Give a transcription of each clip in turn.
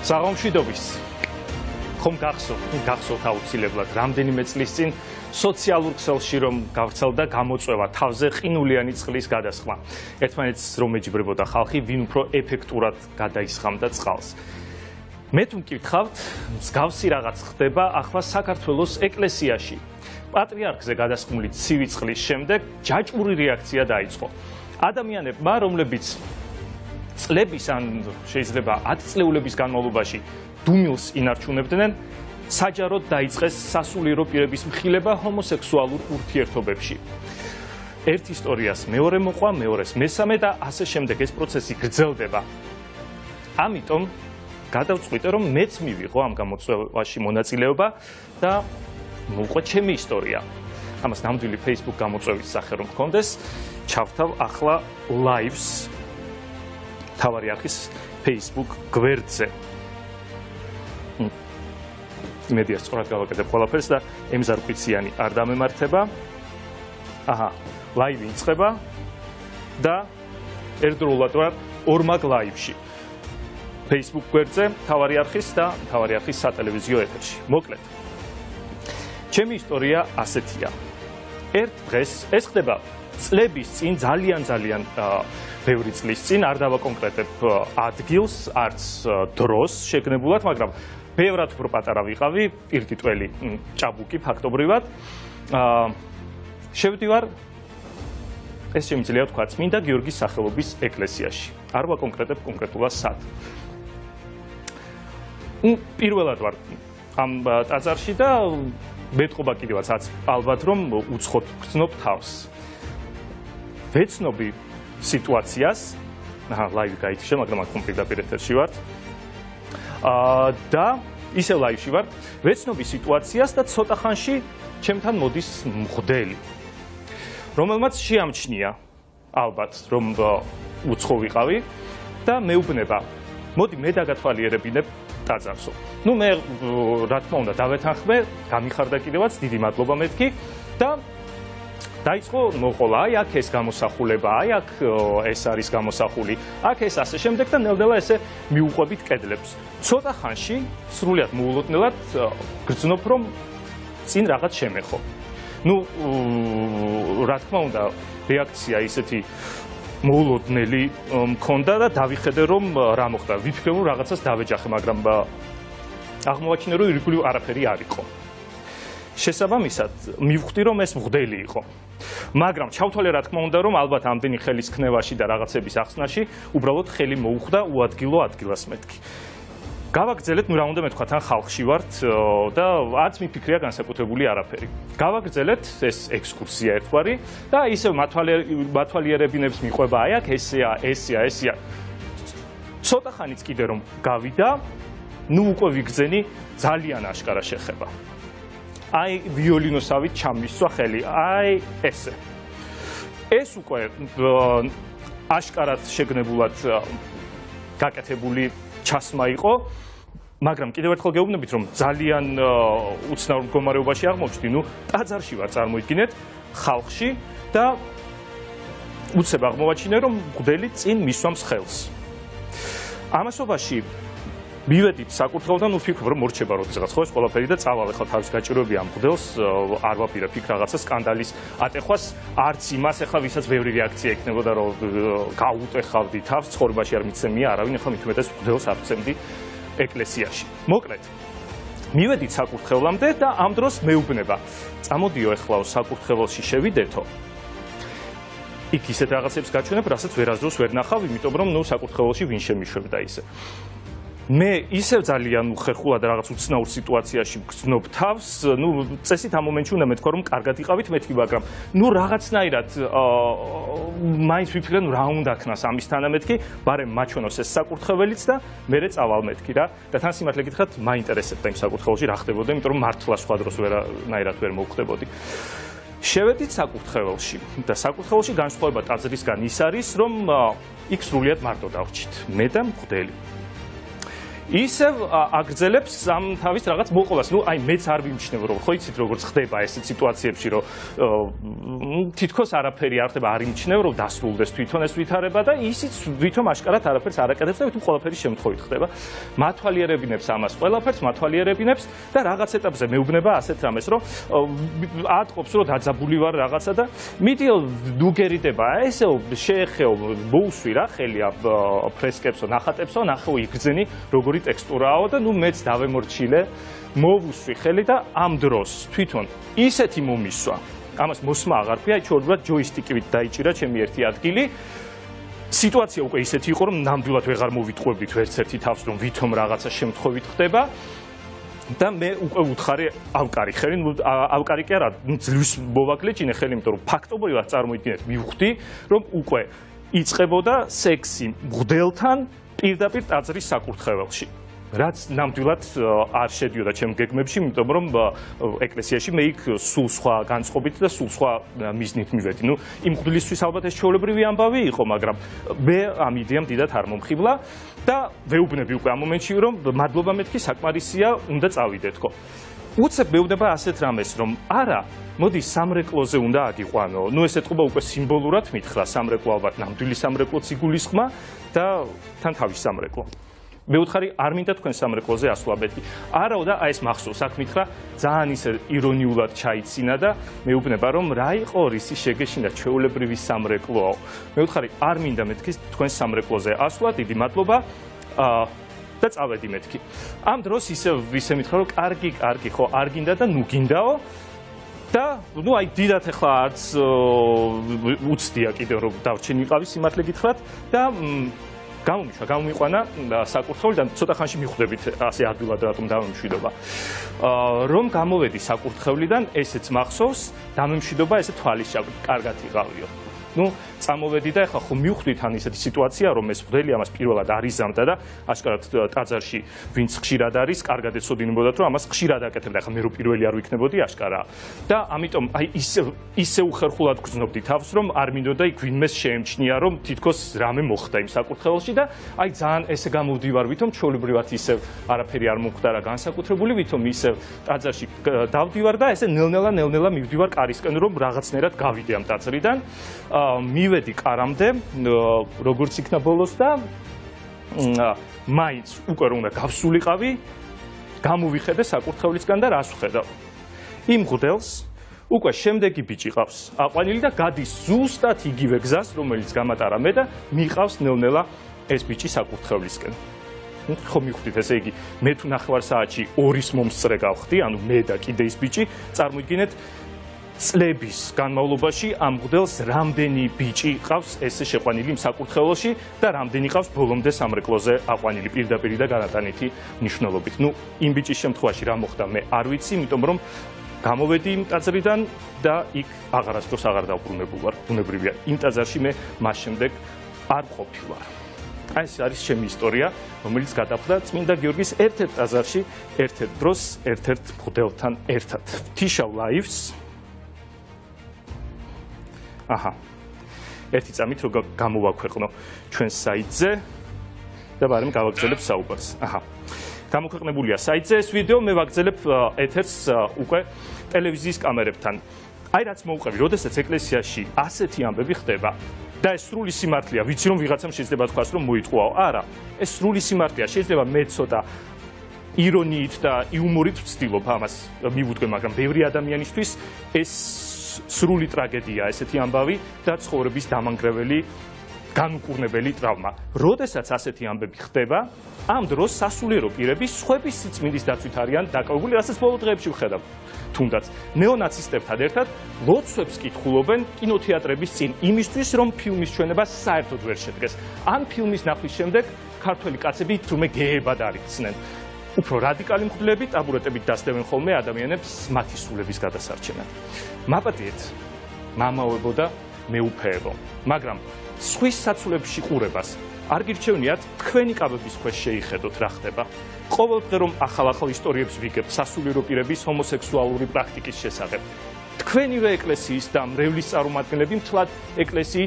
საღამშვიდობის ხომ გახსოვთ აუცილებლად რამდენიმე წლის წინ სოციალურ ქსელში რომ გავრცელდა გამოწვევა თავზე ყინულიანი წყლის გადასხმა. ერთმანეთს რომ ეჯიბრებოდა ხალხი, ვინ უფრო ეფექტურად გადაისხამდა წყალს. მე თუ მკითხავთ, მსგავსი რაღაც ხდება ახლა საქართველოს ეკლესიაში. პატრიარქზე გადასხმული ცივი წყლის შემდეგ ჯაჭვური რეაქცია დაიწყო. ადამიანებმა, რომლებიც წლების ან შეიძლება 10 წლეულების განმავლობაში დუმილს ინარჩუნებდნენ, საჯაროდ დაიწყეს სასულიერო პირების მხილება ჰომოსექსუალურ ურთიერთობებში. ერთ ისტორიას მეორე მოყვა, მეორეს მესამე და ასე შემდეგ ეს პროცესი გრძელდება. ამიტომ გადავწყვიტე, რომ მეც მივიღო ამ გამოწვევაში მონაწილეობა და მოუყვე ჩემი ისტორია. ამას ნამდვილი Facebook გამოწვევის სახე რომ გქონდეს, ჩავთავ ახლა live-ს მთავარი არხის Facebook გვერდზე. მედიას სწორად გავაკეთებ ყველაფერს და ემზარკვიციანი არ დამემართება. აჰა, ლაივი იწყება და ერთდროულად ვარ ორმაგ ლაივში. Facebook გვერდზე მთავარი არხის და მთავარი არხის სატელევიზიო ეთერში. მოკლედ. ჩემი ისტორია ასეთია. ერთ დღეს ეს ხდება წლების წინ ძალიან ბევრი წლის წინ, არ დავაკონკრეტებ ადგილს, არც დროს შეგნებულად, მაგრამ ბევრად უფრო პატარა ვიყავი, პირდიტველი ჭაბუკი ფაქტობრივად. შევდივარ, ეს შემიძლია თქვა, წმინდა გიორგის სახელობის ეკლესიაში. არ ვაკონკრეტებ კონკრეტულად სად. პირველად ვარ ამ ტაძარში და მეტყობა კიდევაც ალბათ რომ უცხოდ ვგრძნობ თავს. ვეცნობი სიტუაციას, ლაივი გაითიშა, მაგრამ აქ პირდაპირ ეთერში ვარ. და ისე ლაივში ვარ, ვეცნობი სიტუაციას და ცოტა ხანში ჩემთან მოდის მღვდელი, რომელმაც შეამჩნია ალბათ რომ უცხო ვიყავი და მეუბნება, მოდი მე დაგათვალიერებინებ ტაძარსო. ნუ მე რა თქმა უნდა დავეთანხმე, გამიხარდა კიდევაც, დიდი მადლობა მეთქი და დაიწყო მოყოლა, აი აქ ეს გამოსახულება, აი აქ ეს არის გამოსახული, აქ ეს ასე შემდეგ და ნელ-ნელა ესე მიუყვებით კედლებს. ცოტა ხანში სრულიად მოულოდნელად გრძნობ რომ წინ რაღაც შემეხო. ნუ რა თქმა უნდა რეაქცია ისეთი მოულოდნელი მქონდა და დავიხედე რომ რა მოხდა. ვიფიქრე რომ რაღაცას დავეჯახე, მაგრამ აღმოვაჩინე რომ ირგვლივ არაფერი არ იყო. შესაბამისად მივხვდი რომ ეს მღვდელი იყო. მაგრამ ჩავთვალე რა თქმა უნდა რომ ალბათ ამდენი ხელის ქნევაში და რაღაცების ახსნაში უბრალოდ ხელი მოუხდა უადგილო ადგილას მეთქი. გავაგრძელეთ, ნუ რა უნდა მეთქვა, თან ხალხში ვართ და არც მიფიქრია განსაკუთრებული არაფერი. გავაგრძელეთ ეს ექსკურსია ერთგვარი და ისევ მათვალიერებინებს მიყვება, აი აქ ესეა. ცოტა ხანიც კიდე რომ გავიდა, ნუ უკვე ვიგრძენი ძალიან აშკარა შეხება. აი ვიოლინოსავით ჩამისვა ხელი, აი ესე. ეს უკვე აშკარად შეგნებულად გაკეთებული ჩასმა იყო, მაგრამ კიდევ ერთხელ გეუბნებით, რომ ძალიან უცნაურ მდგომარეობაში აღმოჩნდი, ნუ ტაძარში ვარ, წარმოიდგინეთ, ხალხში და უცებ აღმოვაჩინე, რომ მღვდელი წინ მისვამს ხელს. ამასობაში მივედით საკურთხეველთან, ნუ ვფიქრობ, რომ მორჩება როდესაც ხო ეს ყველაფერი და წავალ ახლა თავის გაჭირვები ამ მღვდელს, არ ვაპირებ რაღაცა სკანდალის ატეხვას, არც იმას ახლა ვისაც ბევრი რეაქცია ექნებოდა, რომ გაუტეხავდი თავს, ცხოვრებაში არ მიცემია არავინ, ახლა მით უმეტეს მღვდელს არ ვცემდი ეკლესიაში. მოკლედ, მივედით საკურთხევლამდე და ამ დროს მეუბნება, წამოდიო ეხლაო საკურთხეველში შევიდეთო. იქ ისეთ რაღაცებს გაჩვენებ, რასაც ვერასდროს ვერ ნახავ, იმიტომ რომ ნუ საკურთხეველში ვინ შემიშვებდა ისე. მე ისევ ძალიან უხერხულად რაღაც უცნაურ სიტუაციაში გრძნობ თავს, ნუ წესით ამ მომენტში უნდა მეთქვა რომ კარგად იყავით მეთქი, მაგრამ ნუ რაღაცნაირად მაინც ვიფიქრე რა უნდა ქნას ამის თანამეთქი, ბარემ მაჩვენოს ეს საკურთხეველიც და მერე წავალ მეთქი რა. და თან სიმართლე გითხრათ, მაინტერესებდა იმ საკურთხეველში რა ხდებოდა, იმიტომ რომ მართლა სხვა დროს ვერანაირად ვერ მოვხდებოდი. შევედით საკურთხეველში და საკურთხეველში განსხვავება ტაძრისგან ის არის, რომ იქ სრულიად მარტო დავრჩით, მე და მღვდელი. ისევ აგრძელებს ამ თავის რაღაც მოყოლას. ნუ აი მეც არ ვიმჩნევ რომ ხო იცით როგორც ხდება ესეთ სიტუაციებში რომ თითქოს არაფერი არ ხდება, არ იმჩნევ რომ დასრულდეს თვითონ ეს ვითარება და ისიც ვითომ აშკარად არაფერს არ აკეთებს და ვითომ ყველაფერი შემთხვევით ხდება. მათვალიერებინებს ამას ყველაფერს, მათვალიერებინებს და რაღაც ეტაპზე მეუბნება ასეთ რამეს რომ ატყობს რომ დაძაბული ვარ რაღაცა და მიდიო ნუ გერიდება ესეო შეეხეო მოუსვი რა ხელი ფრესკებსო ნახატებსო ნახო იგრძენი როგორი ტექსტურაო და ნუ მეც დავემორჩილე მოვუსვი ხელი და ამ დროს თვითონ ისეთი მომისვა ამას მოსმა აღარ ქვია ჩორბად ჯოისტიკივით დაიჭირა ჩემი ერთი ადგილი სიტუაცია უკვე ისეთი იყო რომ ნამდვილად ვეღარ მოვიტყვევდით ვერც ერთი თავს რომ ვითომ რაღაცა შემთხვევით ხდება და მე უკვე უთხარი ავკარი ხელი, ავკარი კი არა, ძლივს მოვაკლეჭინე ხელი, იმიტომ რომ ფაქტობრივად წარმოიდგინეთ, მივხვდი, რომ უკვე იწყებოდა სექსი მღვდელთან პირდაპირ ტაძრის საკურთხეველში. რაც ნამდვილად არ შედიოდა ჩემ გეგმებში, იმიტომ რომ ეკლესიაში მე იქ სულ სხვა განწყობით და სულ სხვა მიზნით მივედი. ნუ იმ მღვდლისთვის ალბათ ეს ჩვეულებრივი ამბავი იყო, მაგრამ მე ამ იდეამ დიდად არ მომხიბლა და ვეუბნები უკვე ამ მომენტში რომ მადლობა მეთქი საკმარისია, უნდა წავიდეთქო. უცებ მეუბნება ასეთ რამეს რომ არა, მოდი სამრეკლოზე უნდა აგიყვანო. ნუ ეს ეთყობა უკვე სიმბოლურად მითხრა სამრეკლო ალბათ ნამდვილი სამრეკლოც იგულისხმა და თან თავის სამრეკლო. მე ვუთხარი არ მინდა თქვენ სამრეკლოზე ასვლა ბედგი. არაო და აი ეს მახსოვს აქ მითხრა ძალიან ისე ირონიულად ჩაიცინა და მეუბნება რომ რა იყო რისი შეგეშინა ჩვეულებრივი სამრეკლოო. მე ვუთხარი არ მინდა მეთქი თქვენ სამრეკლოზე ასვლა, დიდი მადლობა და წავედი მეთქი. ამ დროს ისე მითხრა რომ კარგი ხო არ გინდა და ნუ გინდაო და ნუ აი დიდათ ახლა არც უცდია კიდევ რომ დავჩენილიყავი სიმართლე გითხრათ და გამომიყვანა საკურთხევლიდან ცოტა ხანში მიხვდებით ასე ადვილად რატომ დამემშვიდობა. რომ გამოვედი საკურთხევლიდან, ესეც მახსოვს, დამემშვიდობა ესე თვალისჩავი, კარგად იყავიო. ნუ წამოვედი და ახლა ხო მივხვდით ან ისეთი სიტუაცია რომ ეს მღვდელი ამას პირველად არიზამდა და აშკარად ტაძარში ვინც ხშირად არის, კარგად ეცოდინებოდათ რომ ამას ხშირად აკეთებდა. ახლა მე რო პირველი არ ვიქნებოდი აშკარაა. და ამიტომ აი ისე უხერხულად გრძნობდი თავს რომ არ მინდოდა იქ ვინმეს შეემჩნია რომ თითქოს რამე მოხდა იმ საკურთხეველში და აი ძალიან ესე გამოვდივარ ვითომ ჩვეულებრივად ისევ არაფერი არ მომხდა რა განსაკუთრებული ვითომ ისევ ტაძარში დავდივარ და ესე ნელ-ნელა მივდივარ კარისკენ რომ რაღაცნაირად გავიდე ამ ტაძრიდან. მივედი კარამდე, როგორც იქნა ბოლოს და მაინც უკვე რომ უნდა გავსულიყავი, გამოვიხედე საკურთხევლისგან და რას ვხედავ? იმ მღვდელს უკვე შემდეგი ბიჭი ყავს აყვანილი და გადის ზუსტად იგივე გზას, რომელიც გამატარა მე და მიყავს ნელ-ნელა ეს ბიჭი საკურთხევლისკენ. ხო მივხვდით, ესე იგი, მე თუ ნახევარ საათში ორის მომსწრე გავხდი, ანუ მე და კიდე ის ბიჭი, წარმოიდგინეთ წლების განმავლობაში ამ მღვდელს რამდენი ბიჭი ყავს ესე შეყვანილი იმ საკურთხეველში და რამდენი ყავს ბოლომდე სამრეკლოზე აყვანილი პირდაპირ და განატანითი მნიშვნელობით. ნუ იმ ბიჭის შემთხვევაში რა მოხდა მე არ ვიცი, იმიტომ რომ გამოვედი იმ ტაძრიდან და იქ აღარასდროს აღარ დავბრუნებულვარ. ბუნებრივია, იმ ტაძარში მე მას შემდეგ არ ყოფილვარ. აი ეს არის ჩემი ისტორია, რომელიც გადახვდა წმინდა გიორგის ერთ-ერთ ტაძარში, ერთ-ერთ დროს, ერთ-ერთ მღვდელთან ერთად. თიშავ ლაივს აჰა. ერთი წამით რო გამოვაქვეყნო ჩვენს საიტზე და ბარემ გავაგრძელებ საუბარს. აჰა. გამოქვეყნებულია საიტზე ეს ვიდეო, მე ვაგრძელებ ეთერს უკვე ტელევიზიის კამერებთან. აი რაც მოუყვები, როდესაც ეკლესიაში ასეთი ამბები ხდება და ეს სრული სიმართლეა, ვიცი რომ ვიღაცამ შეიძლება თქვას რომ მოიტყუაო. არა, ეს სრული სიმართლეა, შეიძლება მე ცოტა ირონიით და იუმორით ვცდილობ ამას მივუდგე, მაგრამ ბევრი ადამიანისთვის ეს სრული ტრაგედია ესეთი ამბავი და ცხოვრების დამანგრეველი განუკურნებელი ტრავმა. როდესაც ასეთი ამბები ხდება, ამ დროს სასულიერო პირები სხვების სიწმინდის დაცვით არიან დაკავებული, რასაც ბოლო დღეებში ვხედავ. თუნდაც ნეონაცისტებთან ერთად ლოცვებს კითხულობენ კინოთეატრების წინ იმისთვის, რომ ფილმის ჩვენება საერთოდ ვერ შედგეს. ან ფილმის ნახვის შემდეგ ქართველი კაცები თურმე გეებად არიქცნენ. უფრო რადიკალი მღვდლები ტაბურეტებით დასდევენ ხოლმე ადამიანებს მათი სულების გადასარჩენად. მაპატიეთ, მამაოებო და მეუფეებო, მაგრამ სხვის საცულებში ყურებას არ გირჩევნიათ თქვენი კაბების ქვეშ შეიხედოთ რა ხდება. ყოველდღე რომ ახალ ისტორიებს ვიგებთ სასულიერო პირების ჰომოსექსუალური პრაქტიკის შესახებ. თქვენივე ეკლესიის და მრევლის წარმომადგენლები მთლად ეკლესიით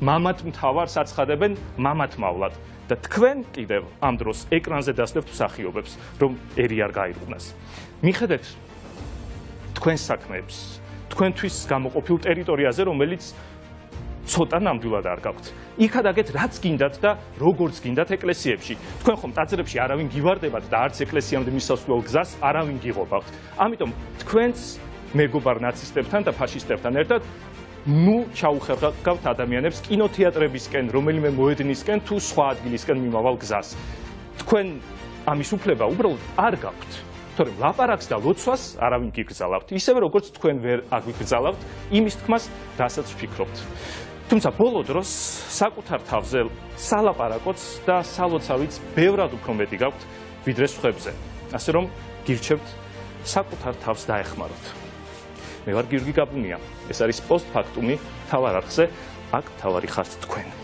მამად მთავარს აცხადებენ მამად მავლად და თქვენ კიდევ ამ დროს ეკრანზე დასდევთ მსახიობებს, რომ ერი არ გაირღვნას. მიხედეთ თქვენს საქმეებს, თქვენთვის გამოყოფილ ტერიტორიაზე, რომელიც ცოტა ნამდვილად არ გაქვთ. იქადაგეთ რაც გინდათ და როგორც გინდათ ეკლესიებში. თქვენ ხომ ტაძრებში არავინ გივარდებათ და არც ეკლესიამდე მისასვლელ გზას არავინ გიღობავთ. ამიტომ თქვენს მეგობარ ნაცისტებთან და ფაშისტებთან ერთად ჩაუხერხავთ ადამიანებს კინოთეატრებისკენ, რომელიმე მოედნისკენ თუ სხვა ადგილისკენ მიმავალ გზას. თქვენ ამის უფლება უბრალოდ არ გაქვთ. თორემ ლაპარაკს და ლოცვას არავინ გიგრძალავთ, ისევე როგორც თქვენ ვერ აგვიგრძალავთ იმის თქმას, რასაც ვფიქრობთ. თუმცა ბოლო დროს საკუთარ თავზე სალაპარაკოც და სალოცავიც ბევრად უფრო მეტი გაქვთ, ვიდრე სხვებზე. ასე რომ გირჩევთ საკუთარ თავს დაეხმაროთ. მე ვარ გიორგი გაბუნია. ეს არის პოსტფაქტუმი თავარ არხზე, აქ თავარი ხართ თქვენ.